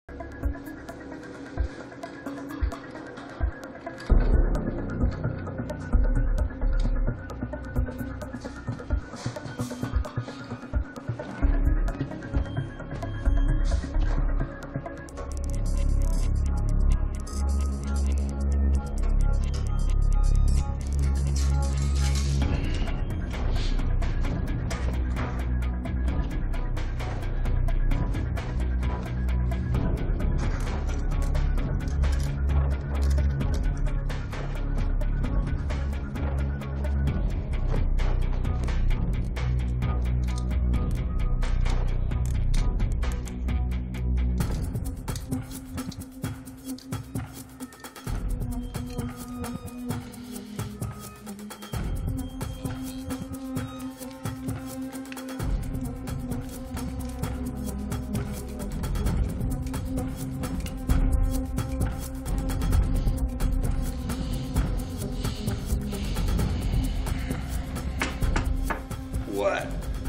What?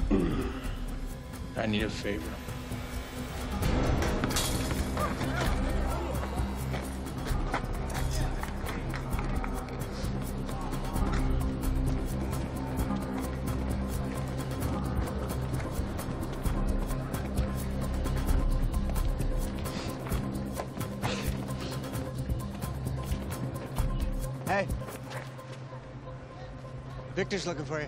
I need a favor. Hey. Victor's looking for you.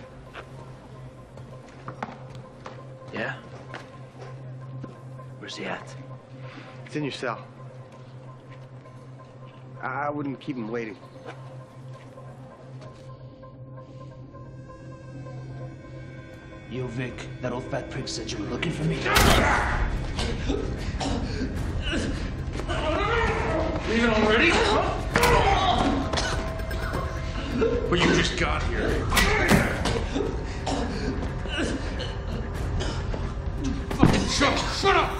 Yeah? Where's he at? It's in your cell. I wouldn't keep him waiting. Yo, Vic, that old fat prick said you were looking for me. Leaving already? But you just got here. Fucking shut up!